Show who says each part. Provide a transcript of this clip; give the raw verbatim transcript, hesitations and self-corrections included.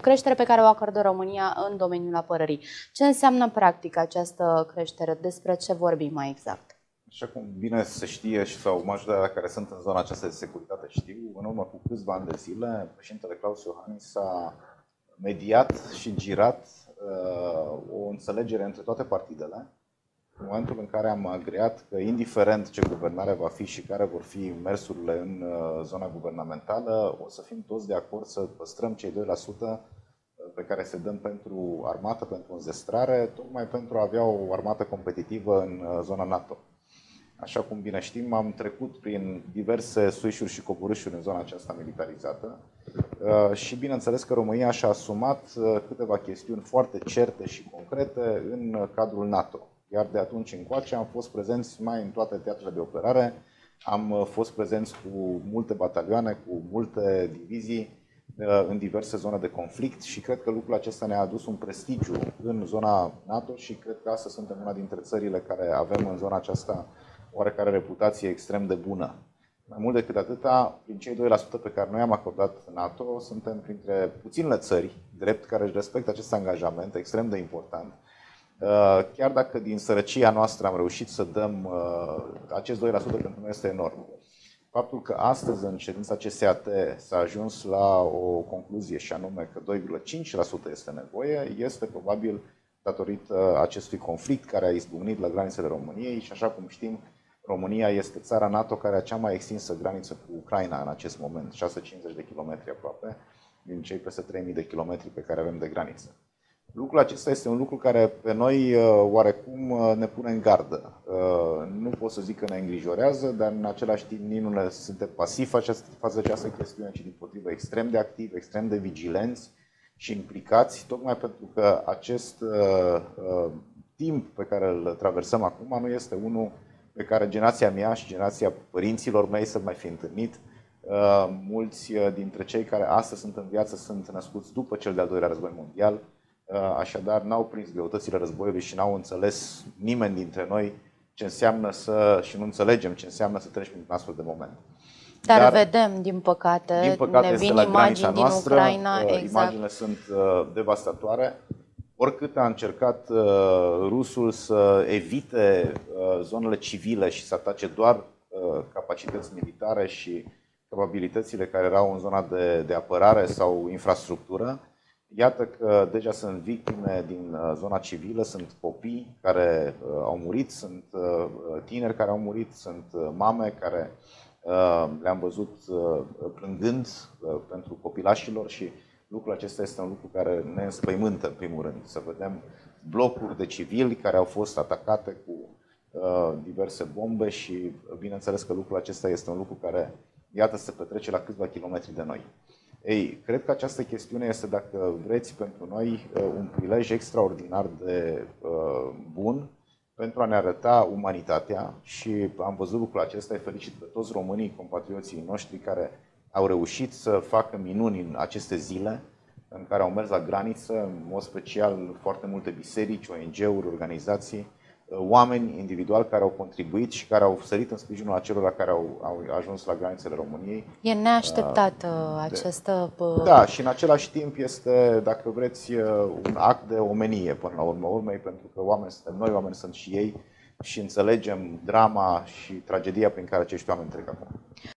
Speaker 1: creștere pe care o acordă România în domeniul apărării. Ce înseamnă practic această creștere? Despre ce vorbim mai exact?
Speaker 2: Așa cum bine se știe și sau majoritatea care sunt în zona aceasta de securitate știu, în urmă cu câțiva ani de zile, președintele Klaus Iohannis a mediat și girat uh, o înțelegere între toate partidele, în momentul în care am agreat că, indiferent ce guvernare va fi și care vor fi mersurile în uh, zona guvernamentală, o să fim toți de acord să păstrăm cei doi la sută pe care se dăm pentru armată, pentru înzestrare, tocmai pentru a avea o armată competitivă în uh, zona NATO. Așa cum bine știm, am trecut prin diverse suișuri și coborâșuri în zona aceasta militarizată și bineînțeles că România și-a asumat câteva chestiuni foarte certe și concrete în cadrul NATO. Iar de atunci încoace am fost prezenți mai în toate teatrele de operare, am fost prezenți cu multe batalioane, cu multe divizii în diverse zone de conflict și cred că lucrul acesta ne-a adus un prestigiu în zona NATO și cred că astăzi suntem una dintre țările care avem în zona aceasta oarecare reputație extrem de bună. Mai mult decât atâta, prin cei doi la sută pe care noi am acordat NATO, suntem printre puținele țări drept care își respectă acest angajament extrem de important. Chiar dacă din sărăcia noastră am reușit să dăm acest doi la sută, pentru noi este enorm. Faptul că astăzi în ședința C S A T s-a ajuns la o concluzie și anume că doi virgulă cinci la sută este nevoie, este probabil datorită acestui conflict care a izbucnit la granițele României și așa cum știm, România este țara NATO care are cea mai extinsă graniță cu Ucraina în acest moment, șase sute cincizeci de kilometri aproape, din cei peste trei mii de kilometri pe care avem de graniță. Lucrul acesta este un lucru care pe noi oarecum ne pune în gardă. Nu pot să zic că ne îngrijorează, dar în același timp nici nu ne suntem pasivi față de această chestiune, ci dimpotrivă extrem de activi, extrem de vigilenți și implicați, tocmai pentru că acest uh, timp pe care îl traversăm acum nu este unul pe care generația mea și generația părinților mei să mai fi întâlnit. Uh, mulți dintre cei care astăzi sunt în viață sunt născuți după cel de-al doilea război mondial, uh, așadar n-au prins greutățile războiului și n-au înțeles nimeni dintre noi ce înseamnă să, și nu înțelegem ce înseamnă să treci prin un astfel de moment.
Speaker 1: Dar, Dar vedem, din păcate,
Speaker 2: din păcate
Speaker 1: ne vin imagini din
Speaker 2: noastră,
Speaker 1: Ucraina. Exact.
Speaker 2: Imaginile sunt uh, devastatoare. Oricât a încercat uh, rusul să evite uh, zonele civile și să atace doar uh, capacități militare și capabilitățile care erau în zona de, de apărare sau infrastructură, iată că deja sunt victime din uh, zona civilă, sunt copii care uh, au murit, sunt uh, tineri care au murit, sunt uh, mame care le-am văzut plângând pentru copilașilor și lucrul acesta este un lucru care ne înspăimântă în primul rând. Să vedem blocuri de civili care au fost atacate cu diverse bombe și bineînțeles că lucrul acesta este un lucru care, iată, se petrece la câțiva kilometri de noi. Ei, cred că această chestiune este, dacă vreți, pentru noi un prilej extraordinar de bun pentru a ne arăta umanitatea și am văzut lucrul acesta, îi felicit pe toți românii, compatrioții noștri care au reușit să facă minuni în aceste zile, în care au mers la graniță, în mod special foarte multe biserici, O N G-uri, organizații, oameni individuali care au contribuit și care au sărit în sprijinul acelora care au, au ajuns la granițele României.
Speaker 1: E neașteptată uh, această...
Speaker 2: Da, și în același timp este, dacă vreți, un act de omenie până la urmă urmei, pentru că oameni suntem noi, oameni sunt și ei și înțelegem drama și tragedia prin care acești oameni trec acum.